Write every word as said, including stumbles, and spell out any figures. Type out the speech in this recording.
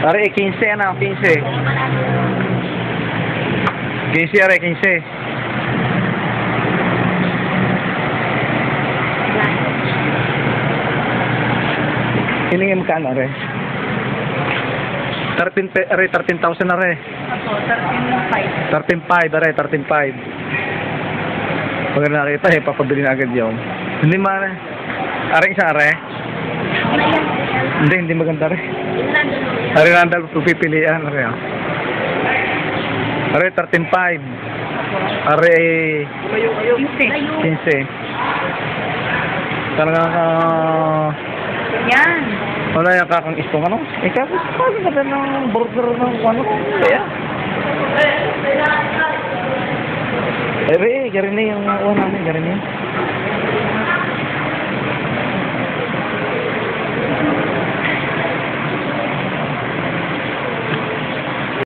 Are, quince, ano, quince. quince, are, quince. Hiningin mo ka, ano, are? thirteen, are, thirteen thousand, are. Ako, thirteen five. thirteen five, are, thirteen five. Pag nakita, eh, papabili na agad yun. Hindi man, are. Are, isa, are. Hindi, hindi maganda, are. Are, nandal, pupipilian, are. Are, thirteen five. Are, quince. Talagang, ah, Yan. wala yung kakang istong, ano? Eh, kakang istong, kada ng burger ng, ano? Kaya. Eh, be, garin na yung, uh, namin, garin na.